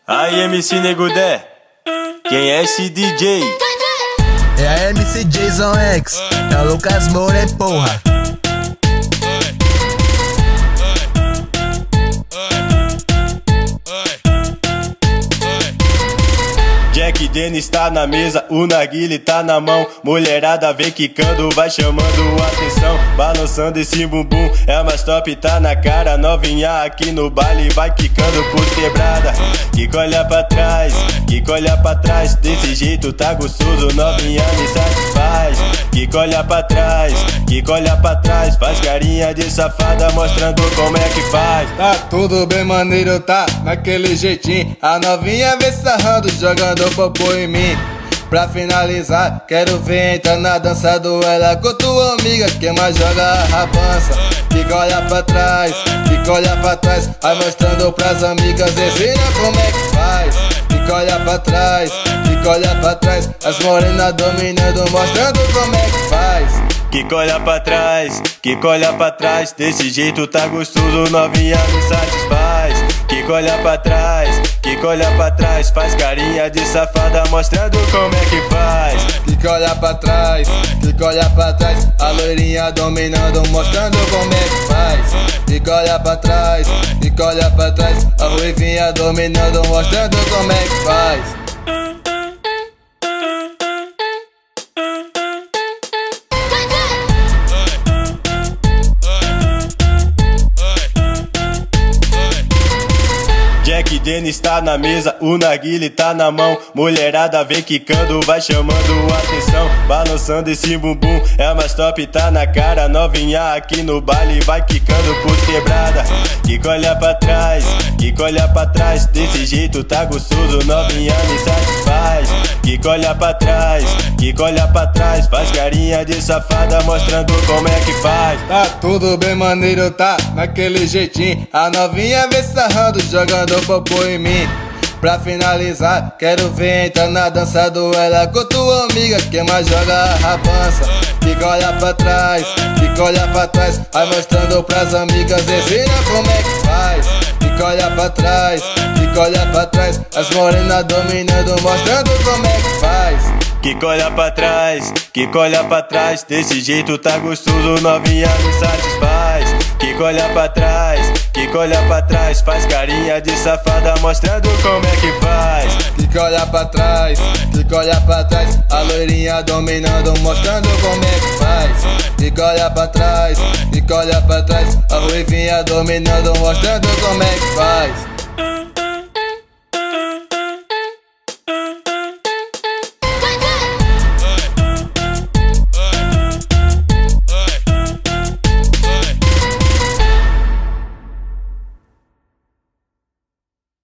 Aí MC Negudé, quem é esse DJ? É a MC Jason X, é o Lucas Moura, porra. Jack Dennis tá na mesa, o narguile tá na mão. Mulherada vem quicando, vai chamando atenção. Balançando esse bumbum, é a mais top, tá na cara. Novinha aqui no baile, vai quicando por quebrada. Quica, olha pra trás, quica, olha pra trás. Desse jeito tá gostoso, novinha me satisfaz. Quica, olha pra trás, quica, olha pra trás. Faz carinha de safada, mostrando como é que faz. Tá tudo bem maneiro, tá naquele jeitinho. A novinha vem sarrando, jogando popô em mim. Pra finalizar, quero ver entrar na dança do ela com tua amiga, que mais joga a rabança. Fica, olha pra trás, fica, olha pra trás. Vai mostrando pras amigas, ensina como é que faz. Fica, olha pra trás, fica, olha pra trás. As morenas dominando, mostrando como é que faz. Quica, olha pra trás, quica, olha pra trás. Desse jeito tá gostoso, novinha me satisfaz. Quica, olha pra trás, quica, olha pra trás. Faz carinha de safada, mostrando como é que faz. Quica, olha pra trás, quica, olha pra trás. A loirinha dominando, mostrando como é que faz. Quica, olha pra trás, quica, olha pra trás. A ruivinha dominando, mostrando como é que faz. Jack Dennis tá na mesa, o narguile tá na mão. Mulherada vem quicando, vai chamando atenção. Balançando esse bumbum, é a mais top, tá na cara. Novinha aqui no baile, vai quicando por quebrada. Quica, olha pra trás, quica, olha pra trás. Desse jeito tá gostoso, novinha me satisfaz. Quica, olha pra trás, quica, olha pra trás. Faz carinha de safada, mostrando como é que faz. Tá tudo bem maneiro, tá naquele jeitinho. A novinha vem sarrando, jogando popô em mim. Pra finalizar, quero ver entrar na dança do ela com tua amiga, que mais joga a rabança. Fica, olha pra trás, fica, olha pra trás. Vai mostrando pras amigas, ensina como é que faz. Fica, olha pra trás, fica, olha pra trás. As morenas dominando, mostrando como é que faz. Quica, olha pra trás, quica, olha pra trás. Desse jeito tá gostoso, novinha me satisfaz. Quica, olha pra trás, quica, olha pra trás. Faz carinha de safada, mostrando como é que faz. Quica, olha pra trás, quica, olha pra trás. A loirinha dominando, mostrando como é que faz. Quica, olha pra trás, quica, olha pra trás. A ruivinha dominando, mostrando como é que faz.